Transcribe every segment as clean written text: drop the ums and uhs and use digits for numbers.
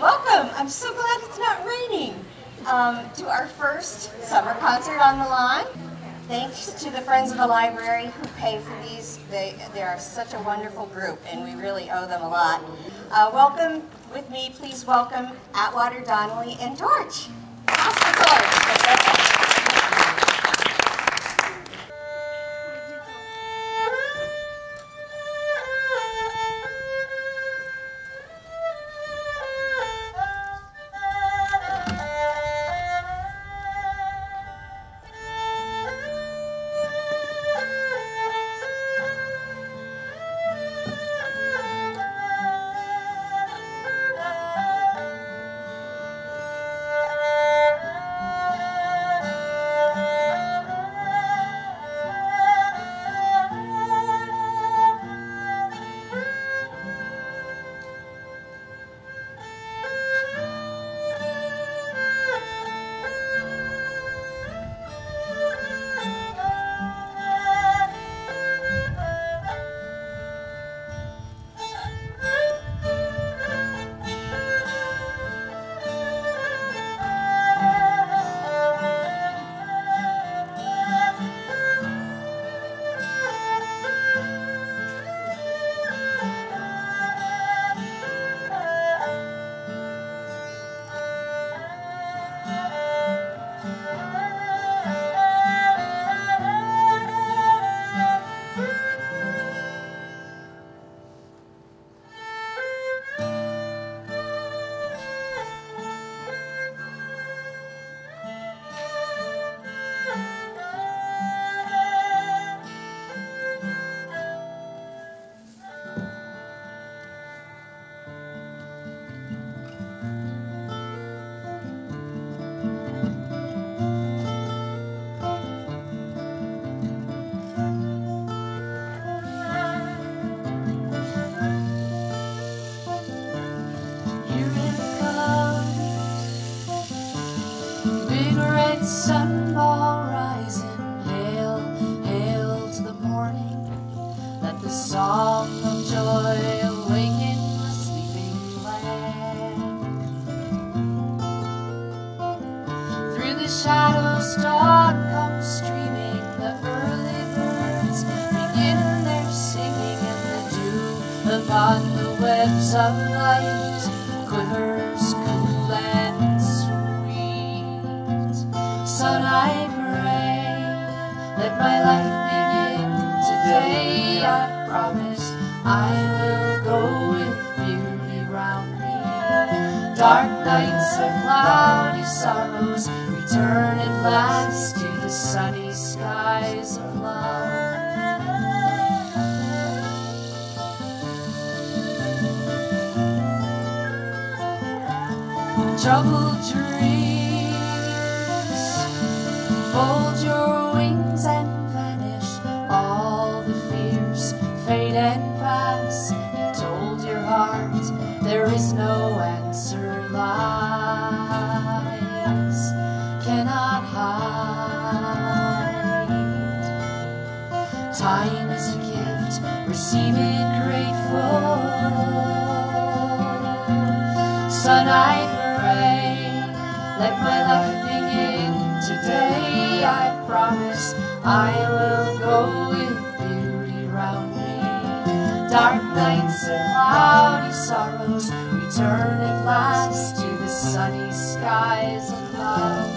Welcome. I'm so glad it's not raining. To our first summer concert on the lawn. Thanks to the Friends of the Library who pay for these. They are such a wonderful group, and we really owe them a lot. Welcome with me. Please welcome Atwater Donnelly and Torch. Pass the torch. Sunball rising, hail, hail to the morning. Let the song of joy awaken the sleeping land. Through the shadows dawn comes streaming. The early birds begin their singing, and the dew upon the webs of light quivers cool and sweet. Son, I pray, let my life begin today. I promise I will go with beauty round me. Dark nights and cloudy sorrows return at last to the sunny skies of love. Troubled dreams, fold your wings and vanish. All the fears fade and pass. You told your heart there is no answer. Lies cannot hide. Time is a gift, receive it grateful. Son, I pray, let my life begin today. I promise I will go with beauty round me. Dark nights and cloudy sorrows return at last to the sunny skies of love.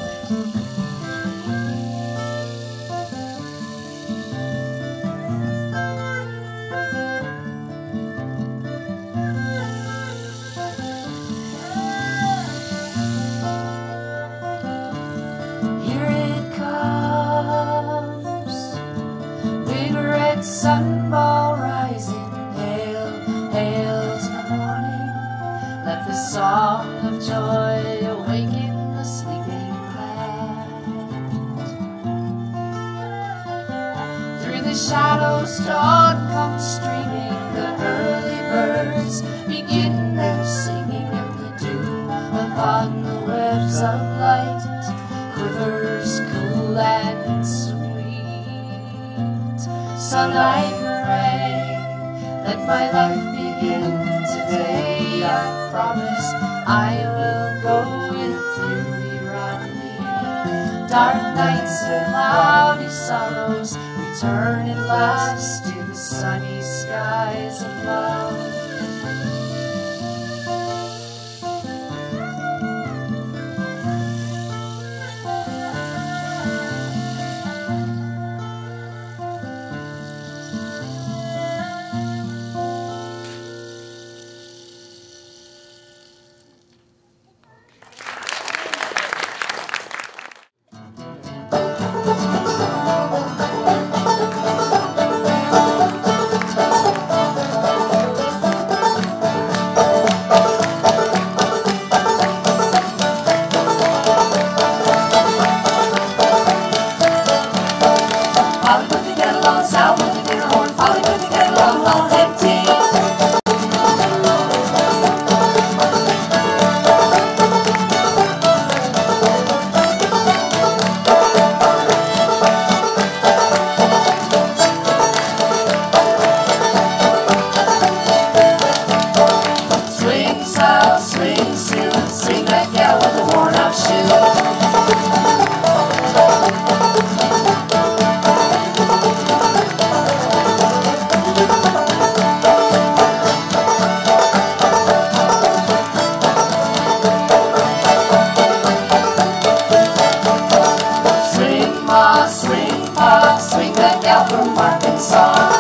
Sunball rising, hail, hail to the morning. Let the song of joy awaken the sleeping land. Through the shadows dawn comes streaming. The early birds begin their singing, and the dew upon the webs of light quivers cool and sweet. Son, I pray, let my life begin today. I promise I will go with you around me. Dark nights and cloudy sorrows return at last to the sunny skies of love. Swing that gal from Arkansas.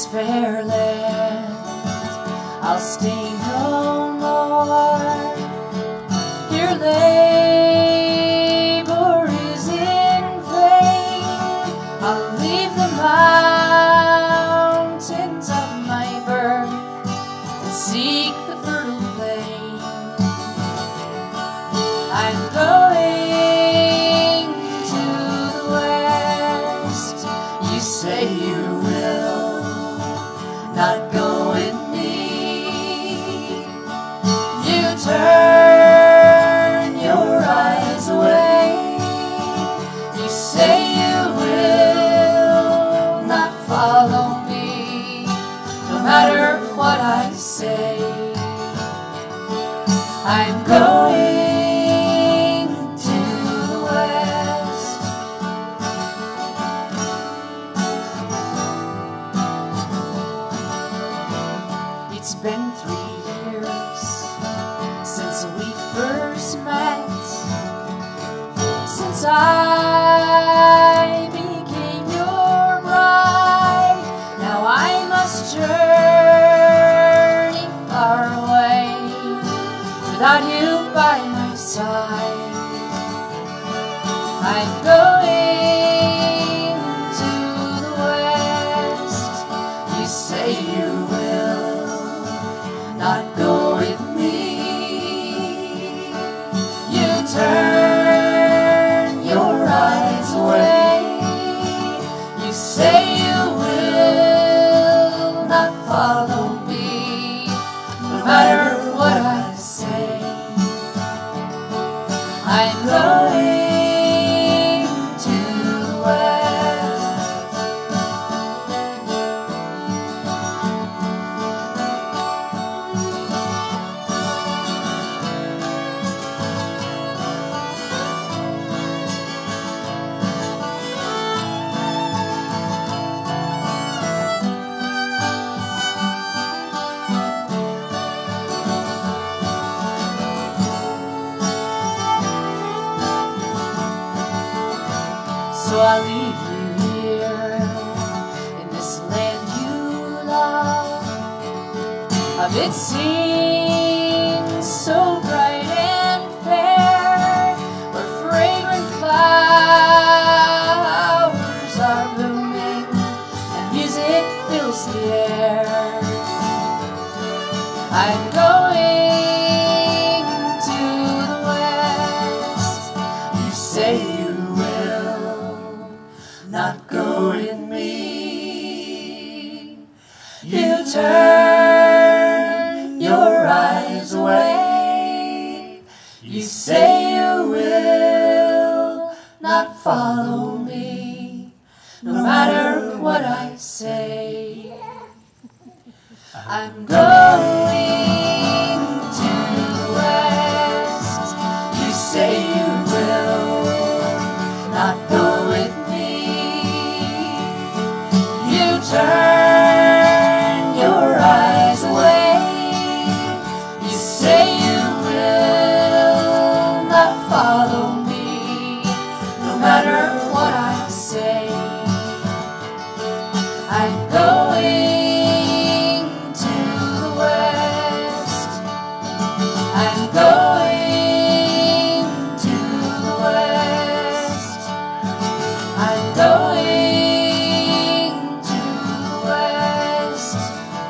fair land I'll stay no more. Your labor is in vain. I'll leave the mountains of my birth and seek the fertile plain. I'm going to the west. You say you will not go with me. You turn your eyes away. You say you will not follow me, no matter what I say. I'm going to the west. It's been 3 years since we first met, since I became your bride. Now I must journey far away without you by my side. I'm going to the west. You say you will not go with me. You turn your eyes away. You say you will not follow me, no matter what I say. I'm going to the west. So I'll leave you here in this land you love. It seems so bright and fair, where fragrant flowers are blooming and music fills the air. I'm going to the west. You say you will not go with me. You turn your eyes away. You say you will not follow me, no matter what I say. I'm going to the west. You say you will not go with me. You turn your eyes away. You say you will not follow me, no matter what I say. I'm going to the west. I'm going to the west. I'm going to the west.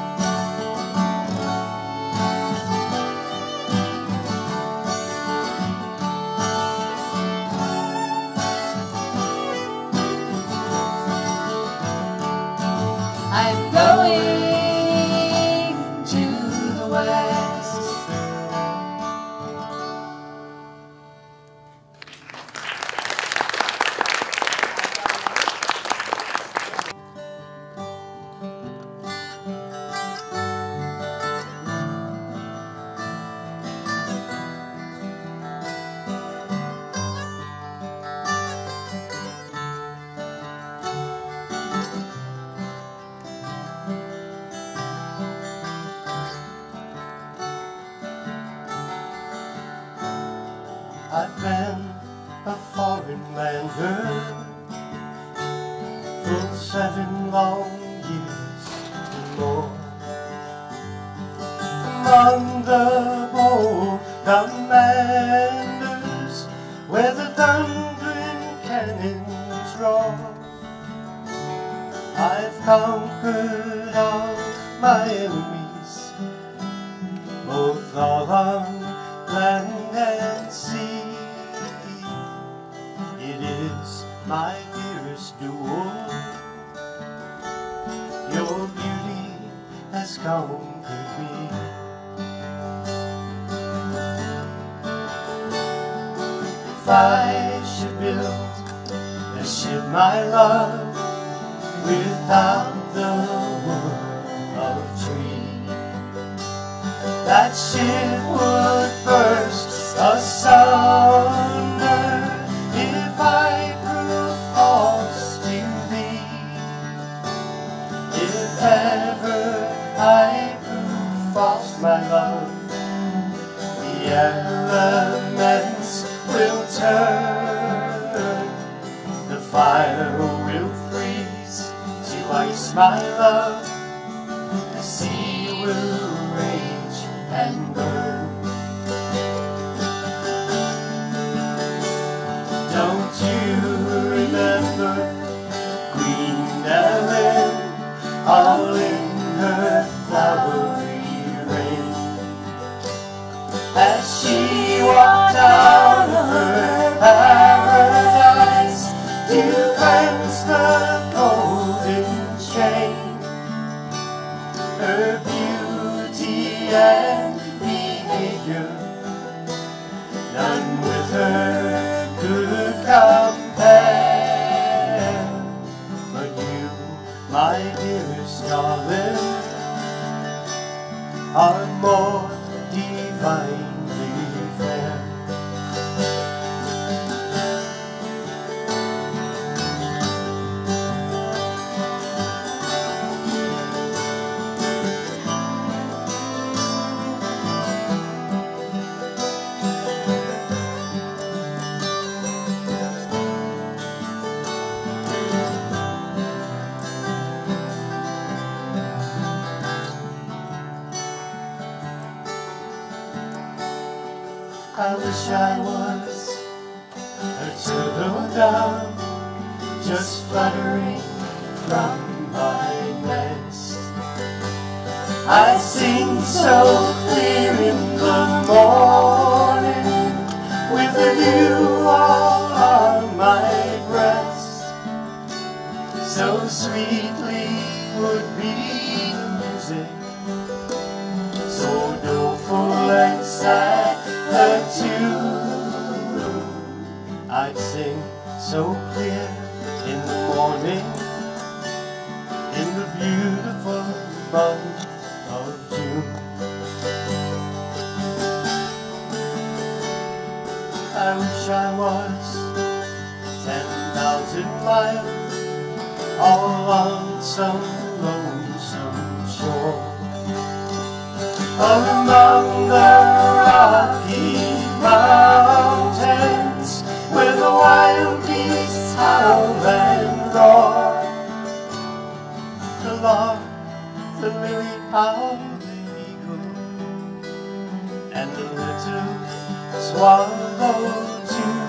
I'm going to the west. I've been a foreign lander for 7 long years. among the bold commanders, where the thundering cannons roar. I've conquered all my enemies, both on land and sea. It is my dearest duel, your beauty has conquered me. If I should build a ship, my love, without the wood of tree, that ship would burst asunder if I prove false to thee. If ever I prove false, my love, the elements will turn, the fire will freeze to ice, my love, the sea will rage and burn. Don't you remember Queen Ellen, all in her flowery reign, as she walked out of her paradise to cleanse the golden chain? Her beauty and behavior, none with her could compare. But you, my dearest darling, are more divinely fair. I wish I was a turtle dove, just fluttering from my nest. I sing so clear in the morning, with the dew all on my breast. So sweetly would be the music, so doleful and sad the tune. I'd sing so clear in the morning, in the beautiful month of June. I wish I was 10,000 miles, all on some lonesome shore, among the Rocky Mountains, where the wild beasts howl and roar. The lark, the lily-powdered eagle, and the little swallow too.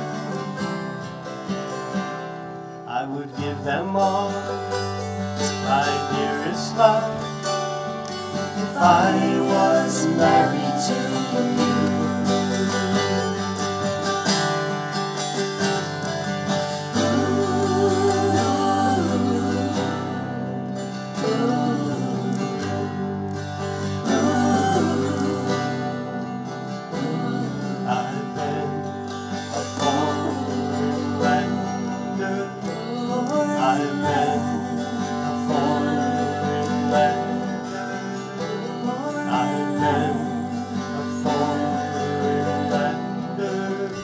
I would give them all my dearest love if I was married to you. I've been a foreign lander, I've been a foreign lander, I've been a foreign lander.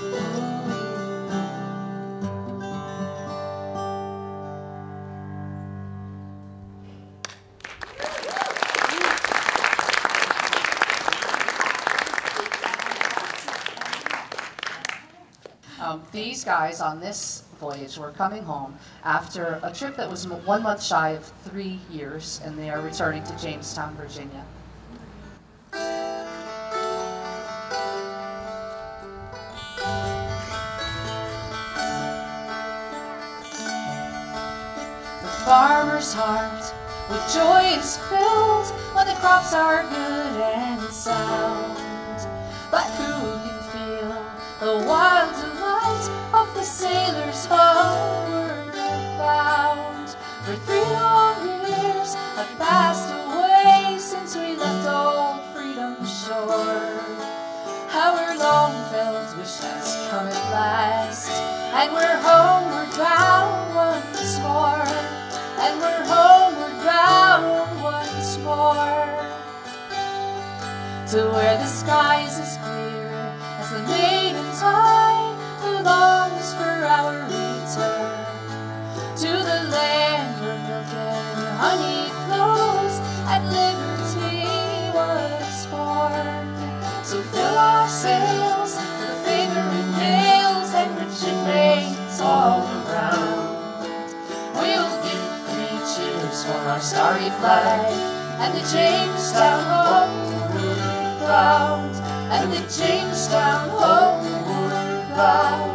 These guys on this voyage were coming home after a trip that was 1 month shy of 3 years, and they are returning to Jamestown, Virginia. farmer's heart with joy is filled when the crops are good and sound. But who can feel the wild delight of the sailors homeward bound? For 3 long years have passed away since we left old Freedom's shore. Our long-felt wish has come at last, and we're homeward bound once more, and we're homeward bound once more, to where the skies as clear as the maiden tide who longs for our return, to the land where milk and honey flows and liberty was born. So fill our sails with the favoring gales and rich mates all around. We'll give 3 cheers for our starry flag and the Jamestown homeward bound, and the Jamestown homeward bound.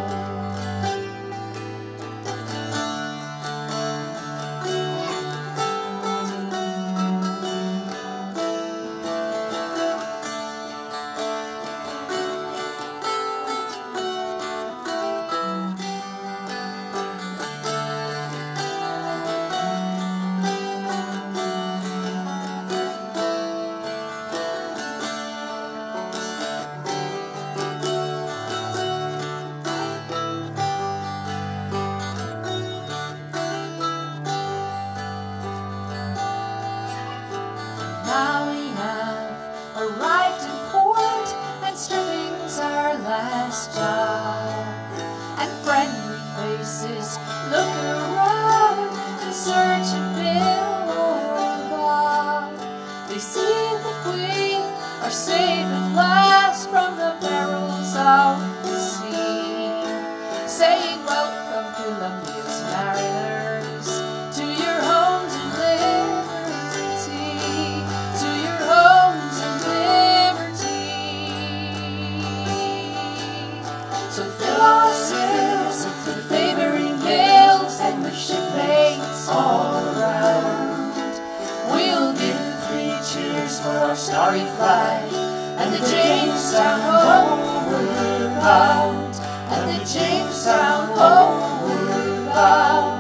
Now we have arrived in port, and stripping's our last job, and friendly faces look around in search of Bill or Bob. They see that we are safe at last from the perils of the sea, saying welcome Columbia's mariners to your homes and liberty, to your homes and liberty. So fill our sails with the favoring gales and with shipmates all around. We'll give 3 cheers for our starry flag and the Jamestown homeward bound, and the Jamestown homeward bound.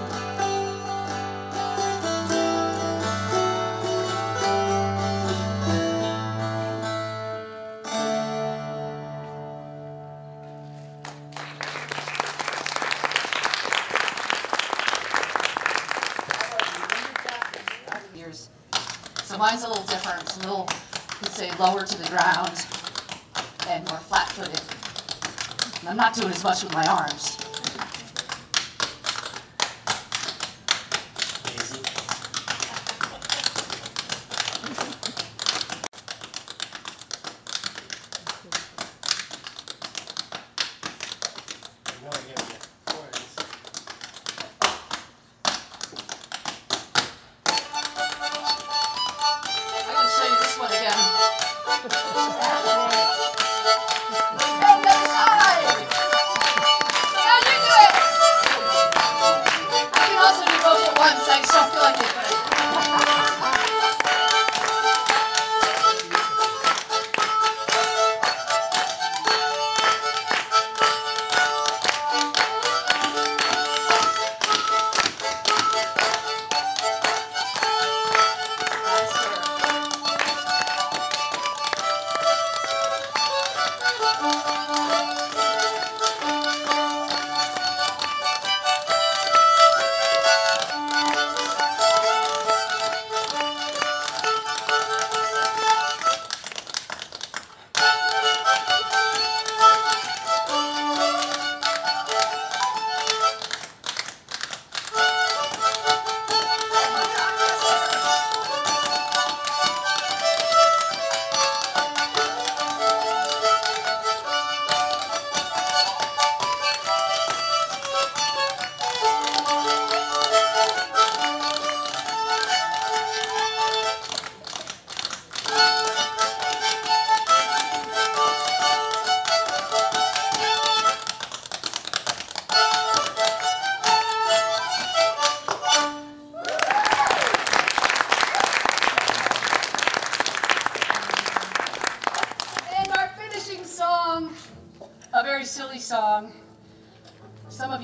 So mine's a little different. It's a little, you'd say, lower to the ground and more flat-footed. And I'm not doing as much with my arms.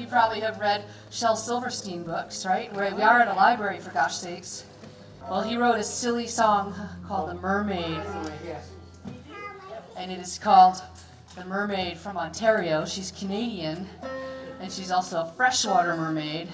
you probably have read Shel Silverstein books, right? We are at a library, for gosh sakes. Well, he wrote a silly song called The Mermaid. And it is called The Mermaid from Ontario. She's Canadian, and she's also a freshwater mermaid.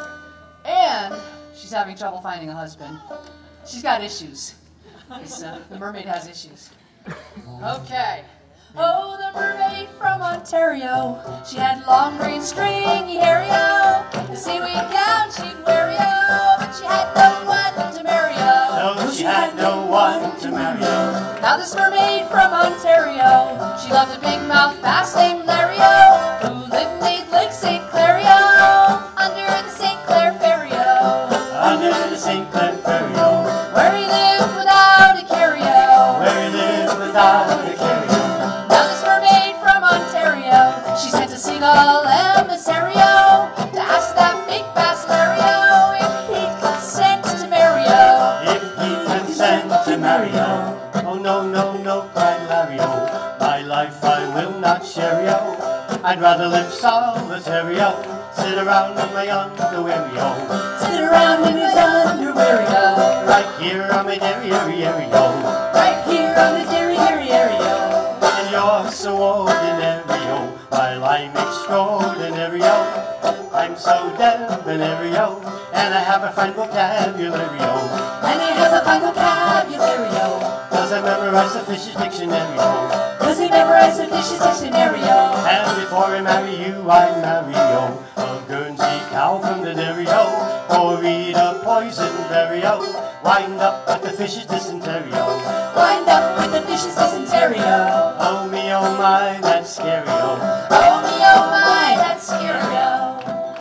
And she's having trouble finding a husband. She's got issues. The mermaid has issues. Okay. Oh, the mermaid from Ontario. She had long green stringy hair, yo. The seaweed gown she'd wear, yo. But she had no one to marry, yo. No, she had no one to marry. Now this mermaid from Ontario, she loved a big mouth bass named Larry, yo, who lived in Lake St. Clair, yo, under the St. Clair Ferry, yo. Under the St. Clair Ferry, yo. Where he lived without a carry, yo. Where he lived without a carry. Now this mermaid from Ontario, she sent a seagull emissary, yo, to ask that big bass Larry, yo, if he'd consent to marry, yo. If he consent to marry, yo. Oh no, no, no, cried Larry, oh. My life I will not share, yo. I'd rather live solitary, yo. Sit around in my underwear, yo. Sit around in his underwear, yo. Right here on my dairy, yo. Right here on the dairy, yo. And you're so ordinary, yo, while I'm extraordinary, yo. I'm so debonair, yo, and I have a fine vocabulary, yo. And he has a fine vocabulary, yo. Cause I memorize the fish's dictionary, yo. Does he memorize the fish's dictionary, yo? And before I marry you, I marry, yo, a Guernsey cow from the dairy, yo, or eat a poison berry, yo. Wind up with the fish's dysentery, yo. Wind up with the fish's dysentery, yo. Oh me, oh my, that's scary, yo. Oh me, oh my, that's scary, yo.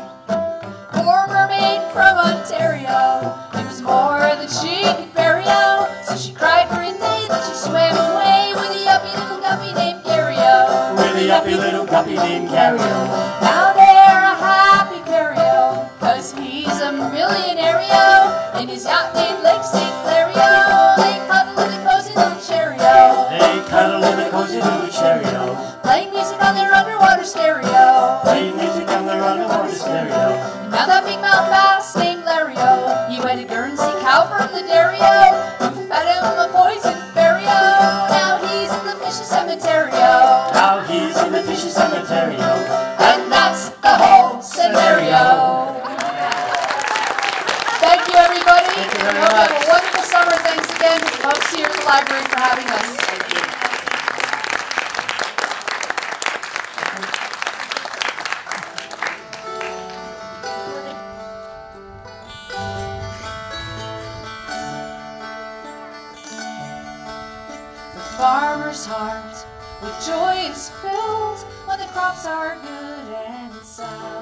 Poor mermaid from Ontario, it was more than she could bear, yo. So she cried for a day that she swam away with a yuppie little guppy named Gary, yo. With a yuppie little guppy named Gary, yo. Now they're a happy pair, yo, cause he's a millionaire, yo. In his yacht named Lake St. Clair, yo. They cuddle in a cozy little chair, yo. They cuddle in a cozy little chair, yo. Playing music on their underwater stereo. Playing music on their underwater stereo. And now that big mouth bass named Larry, yo, he wed a Guernsey cow from the dairy, yo, who fed him a poison berry, yo. Now he's in the fish's cemetery, yo. Now he's in the fish's cemetery, yo. And that's the whole scenario. Thank you, everybody. Thank you very Hope you have much. a wonderful summer. Thanks again to the folks here at the library for having us. Thank you. The farmer's heart with joy is filled when the crops are good and sound.